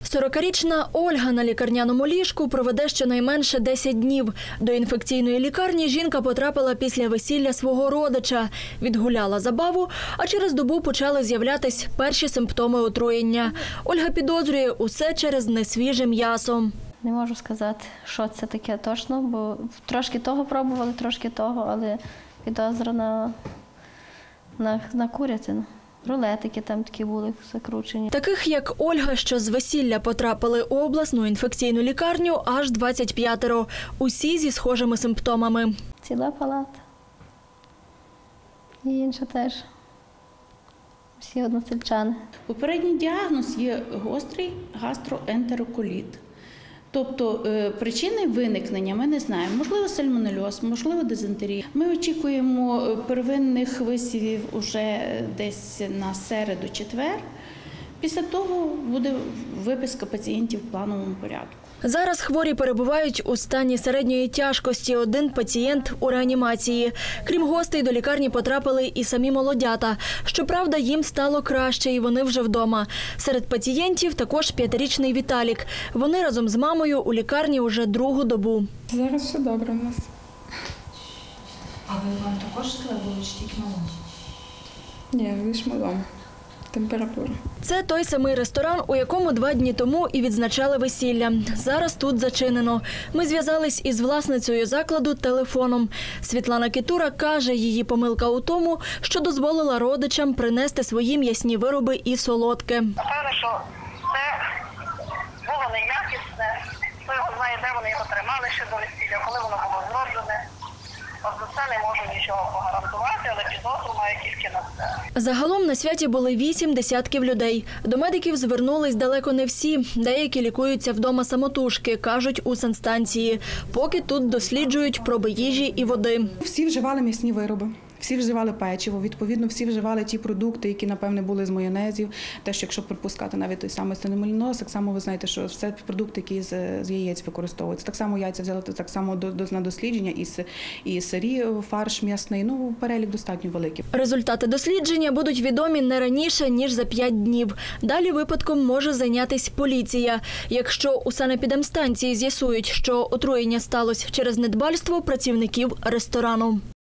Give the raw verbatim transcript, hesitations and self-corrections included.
сорокарічна Ольга на лікарняному ліжку проведе щонайменше десять днів. До інфекційної лікарні жінка потрапила після весілля свого родича. Відгуляла забаву, а через добу почали з'являтись перші симптоми отруєння. Ольга підозрює – усе через несвіже м'ясо. Не можу сказати, що це таке точно, бо трошки того пробували, трошки того, але підозра на, на, на курятину. Рулетики там такі були закручені. Таких, як Ольга, що з весілля потрапили у обласну інфекційну лікарню, аж двадцять п'ятеро. Усі зі схожими симптомами. Ціла палата. І інша теж. Всі односельчани. Попередній діагноз є гострий гастроентероколіт. Тобто причини виникнення ми не знаємо. Можливо, сальмонельоз, можливо, дизентерія. Ми очікуємо первинних висівів уже десь на середу-четвер. Після того буде виписка пацієнтів в плановому порядку. Зараз хворі перебувають у стані середньої тяжкості. Один пацієнт у реанімації. Крім гостей, до лікарні потрапили і самі молодята. Щоправда, їм стало краще, і вони вже вдома. Серед пацієнтів також п'ятирічний Віталік. Вони разом з мамою у лікарні уже другу добу. Зараз все добре у нас. А ви вам також зле було чи тільки малому? Ні, лише малому. Температура. Це той самий ресторан, у якому два дні тому і відзначали весілля. Зараз тут зачинено. Ми зв'язались із власницею закладу телефоном. Світлана Китура каже, її помилка у тому, що дозволила родичам принести свої м'ясні вироби і солодке. Напевно, що це було неякісне. Хто його знає, де вони його тримали ще до весілля, коли воно було зроджене. От за це не можу нічого погарантувати, але підозру маю тільки на це. Загалом на святі були вісім десятків людей. До медиків звернулись далеко не всі. Деякі лікуються вдома самотужки, кажуть у санстанції. Поки тут досліджують проби їжі і води. Всі вживали м'ясні вироби. Всі вживали печиво, відповідно, всі вживали ті продукти, які, напевне, були з майонезів. Те, що якщо припускати навіть той самий стеномеліноз, так само ви знаєте, що все продукти, які з, з яєць використовуються. Так само яйця взяли так само до, до, на дослідження, і, і сирі, фарш м'ясний, ну, перелік достатньо великий. Результати дослідження будуть відомі не раніше, ніж за п'ять днів. Далі випадком може зайнятися поліція. Якщо у санепідемстанції з'ясують, що отруєння сталося через недбальство працівників ресторану.